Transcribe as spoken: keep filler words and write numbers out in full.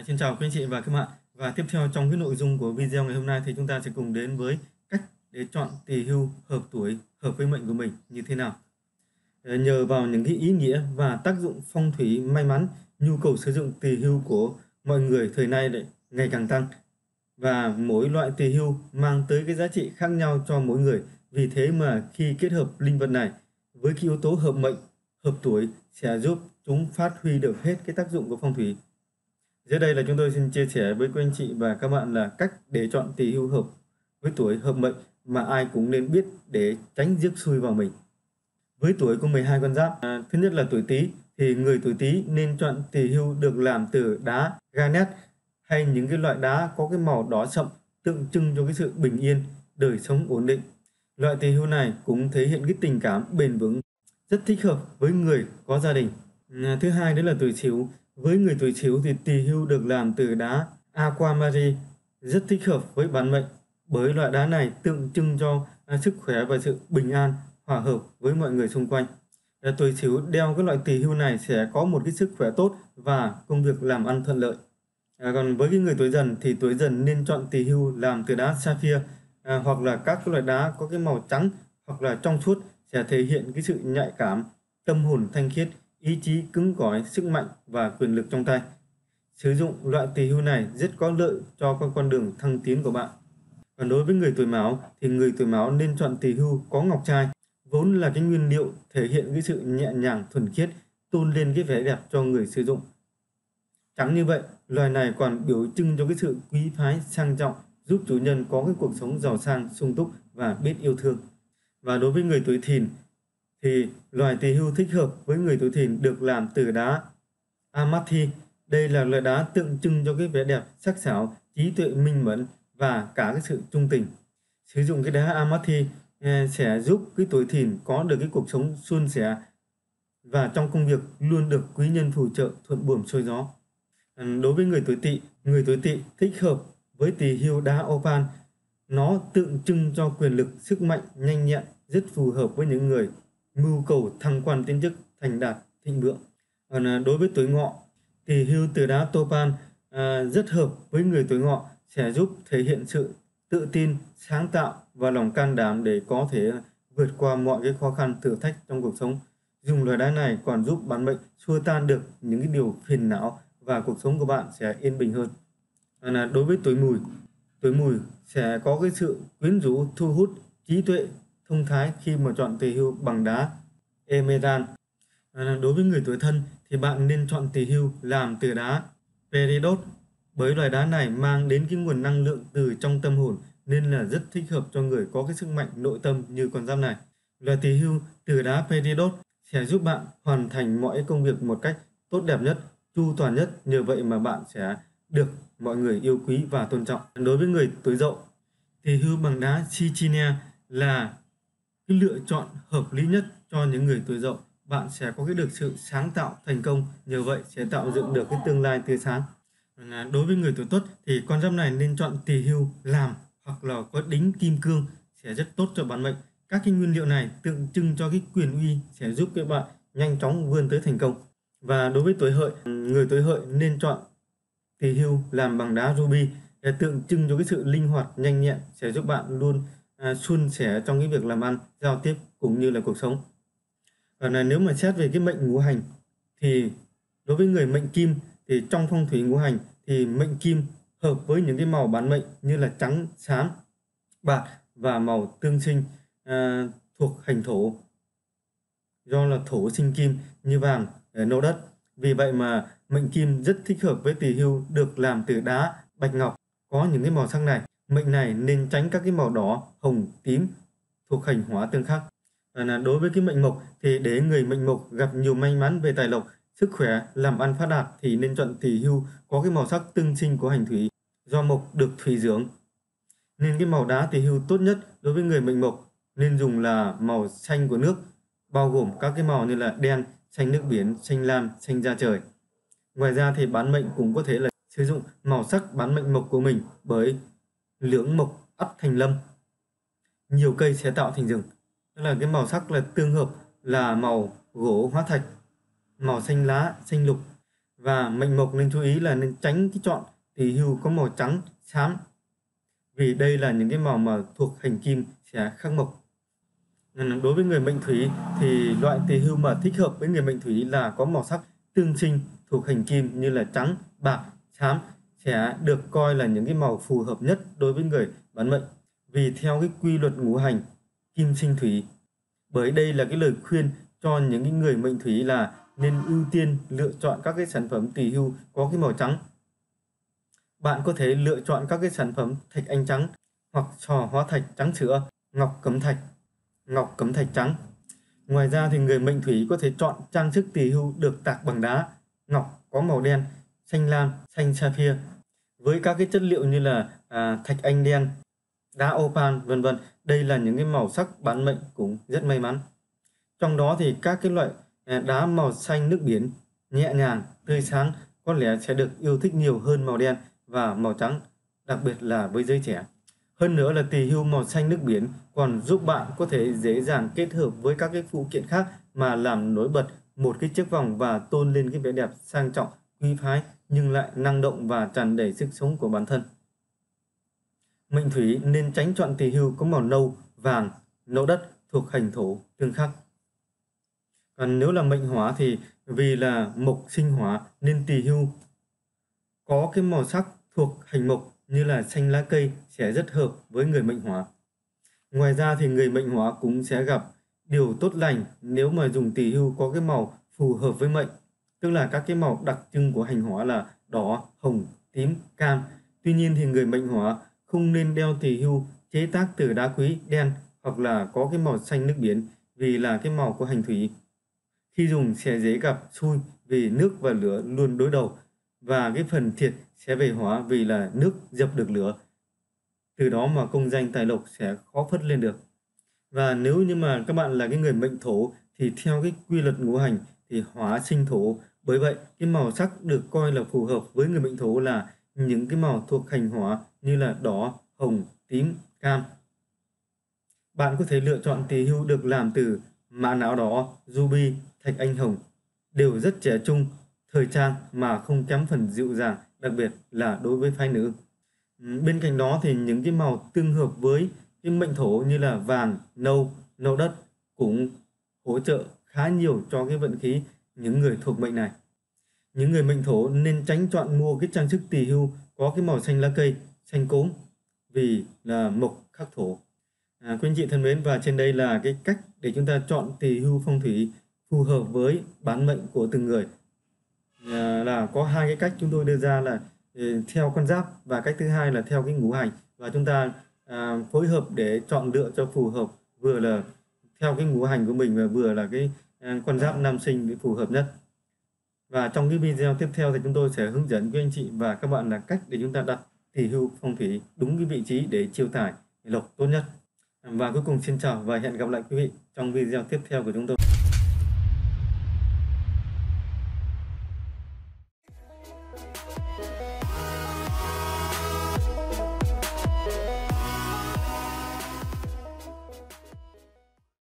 À, xin chào quý anh chị và các bạn. Và tiếp theo trong cái nội dung của video ngày hôm nay thì chúng ta sẽ cùng đến với cách để chọn tỳ hưu hợp tuổi, hợp với mệnh của mình như thế nào. Ờ, Nhờ vào những cái ý nghĩa và tác dụng phong thủy may mắn, nhu cầu sử dụng tỳ hưu của mọi người thời nay lại ngày càng tăng. Và mỗi loại tỳ hưu mang tới cái giá trị khác nhau cho mỗi người. Vì thế mà khi kết hợp linh vật này với cái yếu tố hợp mệnh, hợp tuổi sẽ giúp chúng phát huy được hết cái tác dụng của phong thủy. Dưới đây là chúng tôi xin chia sẻ với quý anh chị và các bạn là cách để chọn tỳ hưu hợp với tuổi hợp mệnh mà ai cũng nên biết để tránh rước xui vào mình. Với tuổi của mười hai con giáp, à, thứ nhất là tuổi Tý thì người tuổi Tý nên chọn tỳ hưu được làm từ đá granite hay những cái loại đá có cái màu đỏ sậm tượng trưng cho cái sự bình yên, đời sống ổn định. Loại tỳ hưu này cũng thể hiện cái tình cảm bền vững, rất thích hợp với người có gia đình. À, thứ hai đó là tuổi Sửu. Với người tuổi Sửu thì tỳ hưu được làm từ đá aquamarine rất thích hợp với bản mệnh bởi loại đá này tượng trưng cho à, sức khỏe và sự bình an, hòa hợp với mọi người xung quanh. À, tuổi Sửu đeo cái loại tỳ hưu này sẽ có một cái sức khỏe tốt và công việc làm ăn thuận lợi. À, còn với cái người tuổi Dần thì tuổi Dần nên chọn tỳ hưu làm từ đá sapphire à, hoặc là các cái loại đá có cái màu trắng hoặc là trong suốt sẽ thể hiện cái sự nhạy cảm, tâm hồn thanh khiết, ý chí cứng cỏi, sức mạnh và quyền lực trong tay. Sử dụng loại tỳ hưu này rất có lợi cho các con đường thăng tiến của bạn. Còn đối với người tuổi Mão thì người tuổi Mão nên chọn tỳ hưu có ngọc trai, vốn là cái nguyên liệu thể hiện cái sự nhẹ nhàng thuần khiết, tôn lên cái vẻ đẹp cho người sử dụng. Chẳng như vậy, loài này còn biểu trưng cho cái sự quý phái sang trọng, giúp chủ nhân có cái cuộc sống giàu sang, sung túc và biết yêu thương. Và đối với người tuổi Thìn thì loài tỳ hưu thích hợp với người tuổi Thìn được làm từ đá Amathi. Đây là loại đá tượng trưng cho cái vẻ đẹp, sắc sảo, trí tuệ minh mẫn và cả cái sự trung tình. Sử dụng cái đá Amathi sẽ giúp cái tuổi Thìn có được cái cuộc sống suôn sẻ và trong công việc luôn được quý nhân phù trợ, thuận buồm xuôi gió. Đối với người tuổi Tỵ, người tuổi Tỵ thích hợp với tỳ hưu đá opal. Nó tượng trưng cho quyền lực, sức mạnh, nhanh nhẹn, rất phù hợp với những người mưu cầu thăng quan tiến chức, thành đạt, thịnh vượng. Còn đối với tuổi Ngọ, tỳ hưu từ đá topaz à, rất hợp với người tuổi Ngọ, sẽ giúp thể hiện sự tự tin, sáng tạo và lòng can đảm để có thể vượt qua mọi cái khó khăn, thử thách trong cuộc sống. Dùng loại đá này còn giúp bản mệnh xua tan được những cái điều phiền não và cuộc sống của bạn sẽ yên bình hơn. À, đối với tuổi Mùi, tuổi Mùi sẽ có cái sự quyến rũ, thu hút, trí tuệ, thông thái khi mà chọn tỳ hưu bằng đá emerald. À, đối với người tuổi Thân thì bạn nên chọn tỳ hưu làm từ đá peridot bởi loài đá này mang đến cái nguồn năng lượng từ trong tâm hồn nên là rất thích hợp cho người có cái sức mạnh nội tâm như con giáp này. Loài tỳ hưu từ đá peridot sẽ giúp bạn hoàn thành mọi công việc một cách tốt đẹp nhất, chu toàn nhất, nhờ vậy mà bạn sẽ được mọi người yêu quý và tôn trọng. Đối với người tuổi Dậu, tỳ hưu bằng đá Cichinia là cái lựa chọn hợp lý nhất cho những người tuổi Dậu. Bạn sẽ có cái được sự sáng tạo, thành công, nhờ vậy sẽ tạo dựng được cái tương lai tươi sáng. Đối với người tuổi Tuất thì con giáp này nên chọn tỳ hưu làm hoặc là có đính kim cương sẽ rất tốt cho bản mệnh. Các cái nguyên liệu này tượng trưng cho cái quyền uy sẽ giúp các bạn nhanh chóng vươn tới thành công. Và đối với tuổi Hợi, người tuổi Hợi nên chọn tỳ hưu làm bằng đá ruby để tượng trưng cho cái sự linh hoạt, nhanh nhẹn sẽ giúp bạn luôn à, suôn sẻ trong cái việc làm ăn, giao tiếp cũng như là cuộc sống. Và là nếu mà xét về cái mệnh ngũ hành thì đối với người mệnh Kim thì trong phong thủy ngũ hành thì mệnh Kim hợp với những cái màu bán mệnh như là trắng, xám, bạc và màu tương sinh à, thuộc hành thổ, do là thổ sinh kim như vàng, nâu đất. Vì vậy mà mệnh Kim rất thích hợp với tỳ hưu được làm từ đá bạch ngọc có những cái màu sắc này. Mệnh này nên tránh các cái màu đỏ, hồng, tím thuộc hành hỏa tương khắc. Và là đối với cái mệnh Mộc thì để người mệnh Mộc gặp nhiều may mắn về tài lộc, sức khỏe, làm ăn phát đạt thì nên chọn tỳ hưu có cái màu sắc tương sinh của hành thủy, do mộc được thủy dưỡng. Nên cái màu đá tỳ hưu tốt nhất đối với người mệnh Mộc nên dùng là màu xanh của nước, bao gồm các cái màu như là đen, xanh nước biển, xanh lam, xanh da trời. Ngoài ra thì bán mệnh cũng có thể là sử dụng màu sắc bán mệnh mộc của mình bởi lưỡng mộc ắt thành lâm. Nhiều cây sẽ tạo thành rừng. Đó là cái màu sắc là tương hợp là màu gỗ hóa thạch, màu xanh lá, xanh lục Và mệnh mộc nên chú ý là nên tránh cái chọn tỳ hưu có màu trắng, xám, vì đây là những cái màu mà thuộc hành kim sẽ khắc mộc. Đối với người mệnh thủy thì loại tỳ hưu mà thích hợp với người mệnh thủy là có màu sắc tương sinh thuộc hành kim như là trắng, bạc, xám sẽ được coi là những cái màu phù hợp nhất đối với người bán mệnh, vì theo cái quy luật ngũ hành kim sinh thủy. Bởi đây là cái lời khuyên cho những cái người mệnh thủy là nên ưu tiên lựa chọn các cái sản phẩm tỳ hưu có cái màu trắng. Bạn có thể lựa chọn các cái sản phẩm thạch anh trắng hoặc sò hóa thạch trắng sữa, ngọc cẩm thạch, ngọc cẩm thạch trắng. Ngoài ra thì người mệnh thủy có thể chọn trang sức tỳ hưu được tạc bằng đá ngọc có màu đen, xanh lam, xanh sapphire với các cái chất liệu như là à, thạch anh đen, đá opal, vân vân. Đây là những cái màu sắc bán mệnh cũng rất may mắn. Trong đó thì các cái loại đá màu xanh nước biển nhẹ nhàng, tươi sáng có lẽ sẽ được yêu thích nhiều hơn màu đen và màu trắng, đặc biệt là với giới trẻ. Hơn nữa là tỳ hưu màu xanh nước biển còn giúp bạn có thể dễ dàng kết hợp với các cái phụ kiện khác mà làm nổi bật một cái chiếc vòng và tôn lên cái vẻ đẹp sang trọng, quý phái nhưng lại năng động và tràn đầy sức sống của bản thân. Mệnh thủy nên tránh chọn tỳ hưu có màu nâu, vàng, nâu đất thuộc hành thổ tương khắc. Còn nếu là mệnh hỏa thì vì là mộc sinh hỏa nên tỳ hưu có cái màu sắc thuộc hành mộc như là xanh lá cây sẽ rất hợp với người mệnh hỏa. Ngoài ra thì người mệnh hỏa cũng sẽ gặp điều tốt lành nếu mà dùng tỳ hưu có cái màu phù hợp với mệnh, tức là các cái màu đặc trưng của hành hỏa là đỏ, hồng, tím, cam. Tuy nhiên thì người mệnh hỏa không nên đeo tỳ hưu chế tác từ đá quý, đen hoặc là có cái màu xanh nước biển vì là cái màu của hành thủy. Khi dùng sẽ dễ gặp xui vì nước và lửa luôn đối đầu, và cái phần thiệt sẽ về hỏa vì là nước dập được lửa. Từ đó mà công danh tài lộc sẽ khó phất lên được. Và nếu như mà các bạn là cái người mệnh thổ thì theo cái quy luật ngũ hành thì hỏa sinh thổ. Bởi vậy cái màu sắc được coi là phù hợp với người mệnh thổ là những cái màu thuộc hành hỏa như là đỏ, hồng, tím, cam. Bạn có thể lựa chọn tỳ hưu được làm từ mã não đỏ, ruby, thạch anh hồng, đều rất trẻ trung, thời trang mà không kém phần dịu dàng, đặc biệt là đối với phái nữ. Bên cạnh đó thì những cái màu tương hợp với cái mệnh thổ như là vàng, nâu, nâu đất cũng hỗ trợ khá nhiều cho cái vận khí những người thuộc mệnh này. Những người mệnh thổ nên tránh chọn mua cái trang sức tỳ hưu có cái màu xanh lá cây, xanh cốm vì là mộc khắc thổ. À, quý anh chị thân mến, và trên đây là cái cách để chúng ta chọn tỳ hưu phong thủy phù hợp với bán mệnh của từng người. À, là có hai cái cách chúng tôi đưa ra là ừ, theo con giáp, và cách thứ hai là theo cái ngũ hành, và chúng ta à, phối hợp để chọn lựa cho phù hợp, vừa là theo cái ngũ hành của mình và vừa là cái à, con giáp nam sinh để phù hợp nhất. Và trong cái video tiếp theo thì chúng tôi sẽ hướng dẫn quý anh chị và các bạn là cách để chúng ta đặt tỳ hưu phong thủy đúng cái vị trí để chiêu tài lộc tốt nhất. Và cuối cùng xin chào và hẹn gặp lại quý vị trong video tiếp theo của chúng tôi.